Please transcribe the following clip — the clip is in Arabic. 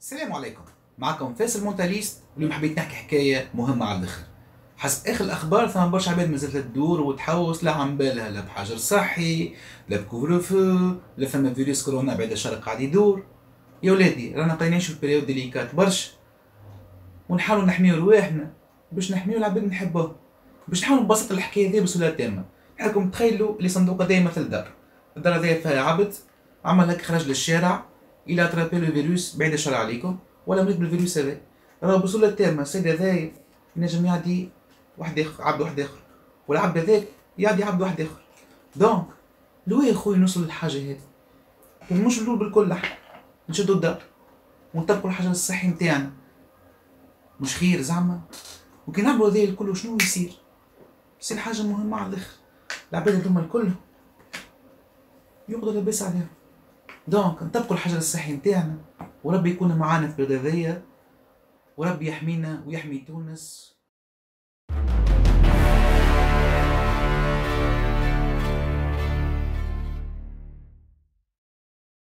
السلام عليكم. معكم فاصل مونتاليست. واليوم حبيت نحكي حكايه مهمه على الاخر. حسب اخر الاخبار ثم برشا عباد مازالت تدور وتحوس لا عن بالها لا بحجر صحي لا بكوفرو لا ثم فيروس كورونا بعد الشر قاعد يدور. يا ولادي رانا قاعدين نعيشو في بريود ديليكات برشا، ونحاولوا نحميو رواحنا باش نحميو العباد اللي نحبوهم، باش نحاول نبسط الحكايه ذي بصوره تامه. نحبكم تخيلوا اللي صندوق دايما مثل دار، الدار هذيا فيها عبد عمل هيك خرج للشارع الى اترابي لو فيروس بعيد الشر عليكم ولا مريض بالفيروس هذا. راه بصوره تامه السيد هذايا ينجم يعدي واحد اخر عبد واحد اخر، والعبد هذاك يعدي عبد واحد اخر. دونك لوين يا خويا نوصل للحاجه هذه؟ مش نقول بالكل نشدوا الدار ونطبقوا الحجر الصحي نتاعنا، مش خير زعما؟ وكي نعملوا هذا الكل شنو يصير؟ يصير حاجة مهمة على الآخر، العباد هذوما الكل يقضوا لاباس عليهم. دونك نطبقوا الحجر الصحي نتاعنا وربي يكون معانا في البلاد هذيا، وربي يحمينا ويحمي تونس